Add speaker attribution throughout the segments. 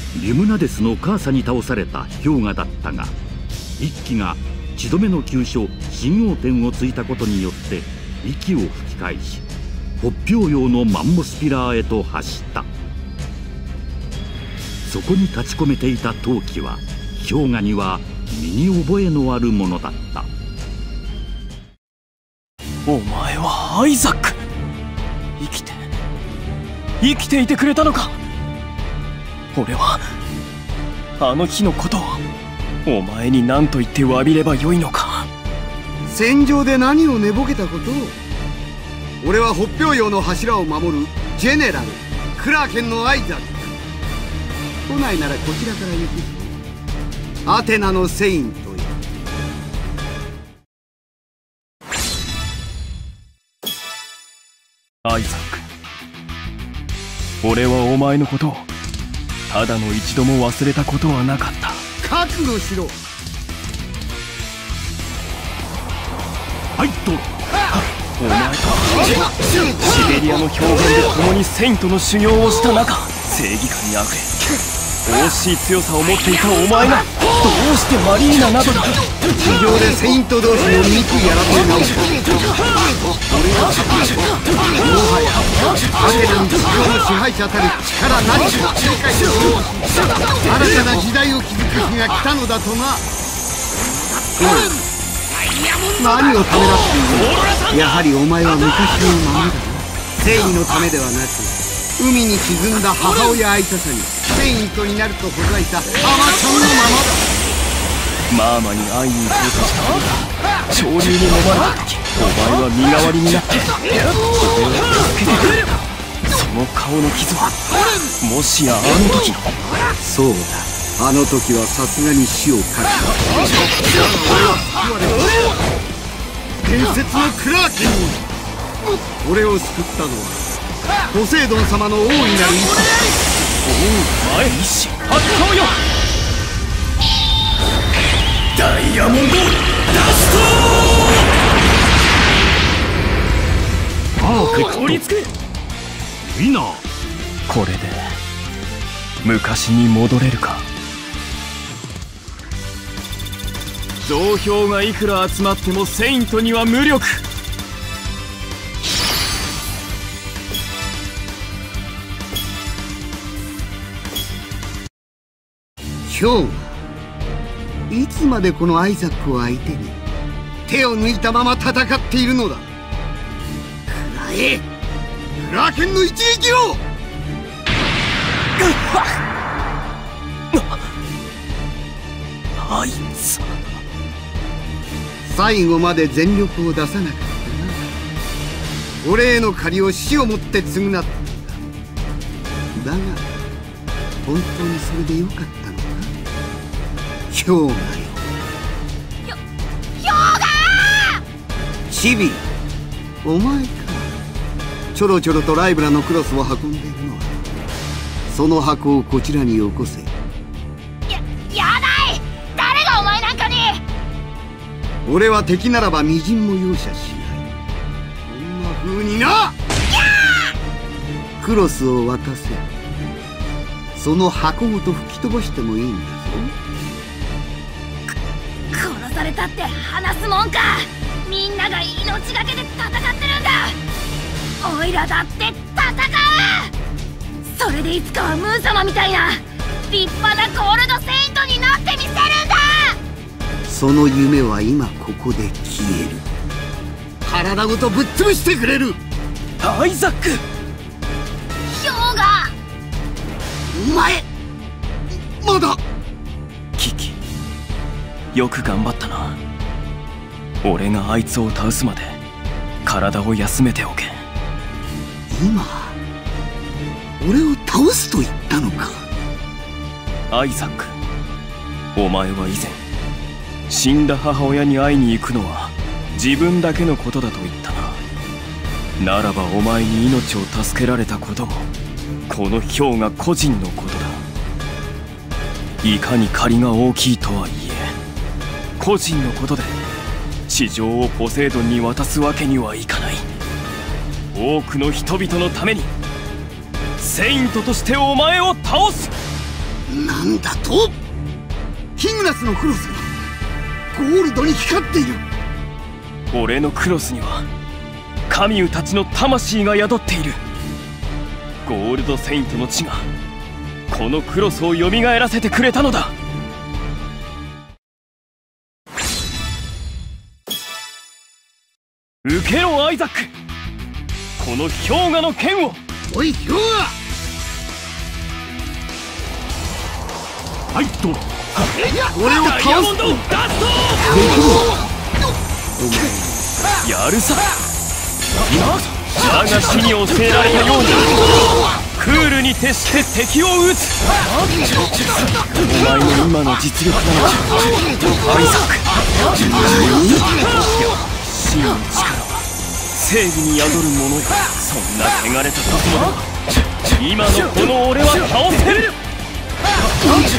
Speaker 1: リムナデスのカーサに倒された氷河だったが、一騎が血止めの急所新王天をついたことによって息を吹き返し、北氷洋のマンモスピラーへと走った。そこに立ち込めていた陶器は氷河には身に覚えのあるものだった。
Speaker 2: お前はアイザック。生きていてくれたのか。俺はあの日のことをお前に何と言って詫びればよいのか。
Speaker 3: 戦場で何を寝ぼけたことを。俺は北氷洋の柱を守るジェネラルクラーケンのアイザック。来ないならこちらから行くぞ。アテナのセイントよ。
Speaker 2: アイザック、俺はお前のことをただの一度も忘れたことはなかった。
Speaker 3: 覚悟しろ。
Speaker 1: はいと、
Speaker 2: お前とシベリアの表現で共にセイントの修行をした中、正義感にあふれ惜しい強さを持っていたお前がどうしてマリーナなどだ。
Speaker 3: 地上でセイント同士の憎いやらせ直した。俺はもはやアテナに地上の支配者たる力なしの世界を新たな時代を築く日が来たのだとな。何をためらっている。やはりお前は昔のままだ。正義のためではなく、海に沈んだ母親愛ささにセイントになるとほざいたアマちゃんのままだ。
Speaker 2: マーマに会いに行こうとした俺が潮流に飲まれた時、お前は身代わりになって俺を助けてくれた。その顔の傷はもしやあの時の。
Speaker 3: そうだ、あの時はさすがに死を覚悟。伝説のクラーケンに俺を救ったのはポセイドン様の大いなる意志。
Speaker 2: お前意志発動よ。ダイヤモンドダスト。
Speaker 1: パーフェクト。
Speaker 2: 凍りつく。
Speaker 1: ウィナー。
Speaker 2: これで昔に戻れるか。増票がいくら集まってもセイントには無力。
Speaker 3: 今日いつまでこのアイザックを相手に手を抜いたまま戦っているのだ。くらえ、クラーケンの一撃を。
Speaker 2: あいつ
Speaker 3: 最後まで全力を出さなかったな。俺への借りを死をもって償ったんだ。だが本当にそれでよかったのか。氷河よ。
Speaker 4: 氷河！
Speaker 3: チビ、お前か。ちょろちょろとライブラのクロスを運んでいるのは。その箱をこちらによこせ。
Speaker 4: やだい。誰がお前なんかに。
Speaker 3: 俺は敵ならばみじんも容赦しない。こんな風にな。クロスを渡せ。その箱ごと吹き飛ばしてもいいんだぞ。
Speaker 4: 殺されたって話すもんか。みんなが命がけで戦ってるんだ。オイラだって戦う。それでいつかはムー様みたいな立派なゴールドセイントになってみせるんだ。
Speaker 3: その夢は今ここで消える。体ごとぶっ潰してくれる。
Speaker 2: アイザック。
Speaker 4: 氷河、
Speaker 3: お前まだ。
Speaker 2: キキ、よく頑張ったな。俺があいつを倒すまで体を休めておけ。
Speaker 3: 今俺を倒すと言ったのか。
Speaker 2: アイザック、お前は以前死んだ母親に会いに行くのは自分だけのことだと言ったな。ならばお前に命を助けられたこともこの氷河個人のことだ。いかに借りが大きいとはいえ個人のことで地上をポセイドンに渡すわけにはいかない。多くの人々のためにセイントとしてお前を倒す。
Speaker 3: なんだと？ヒグナスのクロスがゴールドに光っている。
Speaker 2: 俺のクロスにはカミュたちの魂が宿っている。ゴールドセイントの血がこのクロスを蘇らせてくれたのだ。受けろアイザック、この氷河の剣を。
Speaker 3: おい氷河、
Speaker 1: ファイト。
Speaker 3: 俺を倒す。
Speaker 2: ダイヤモンドダスト。やるさ。我が死に教えられたようにクールに徹して敵を撃つ。お前の今の実力なのかアイザック。真の力は正義に宿るものよ。そんな汚れた時も今のこの俺は倒せる。
Speaker 3: どの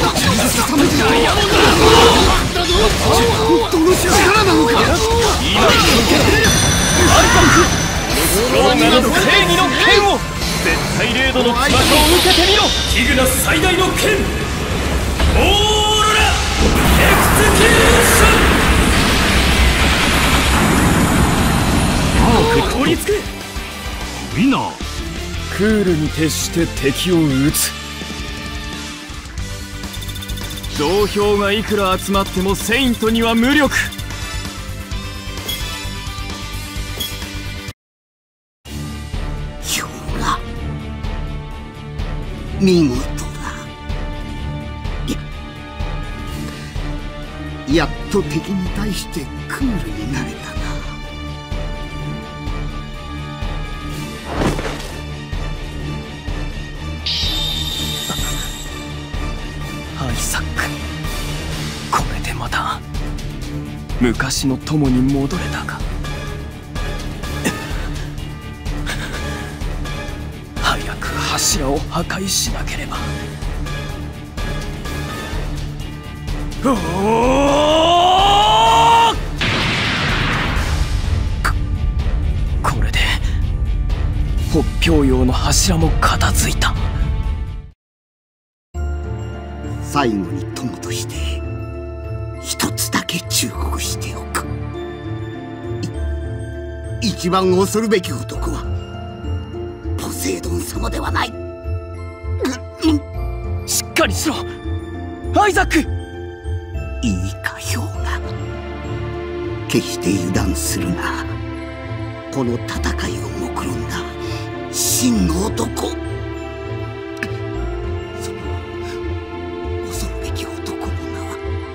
Speaker 3: 力なのか。
Speaker 2: 今に向けてアイザック、ローガの正義の剣を、絶対0度の翼を受けてみろ。ヒグナス最大の剣、オーロラエクスキューション。取り付け。
Speaker 1: ウィナー。
Speaker 2: クールに徹して敵を撃つ。同票がいくら集まってもセイントには無力。
Speaker 3: 氷河、見事だ。やっと敵に対してクールになれたな。
Speaker 2: アイザック、これでまた昔の友に戻れたか。早く柱を破壊しなければ。おー！これで北氷洋の柱も片付いた。
Speaker 3: 最後に友として一つだけ忠告しておく。一番恐るべき男はポセイドン様ではない。
Speaker 2: しっかりしろアイザック。
Speaker 3: いいか氷河、決して油断するな。この戦いを目論んだ真の男、その恐るべき男の名は、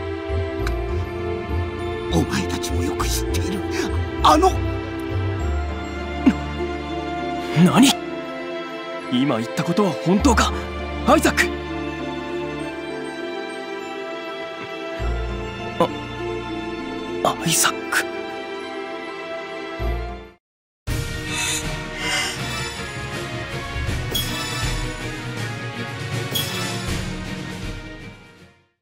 Speaker 3: お前たちもよく知っているあの。
Speaker 2: 何？今言ったことは本当かアイザック。アイザック。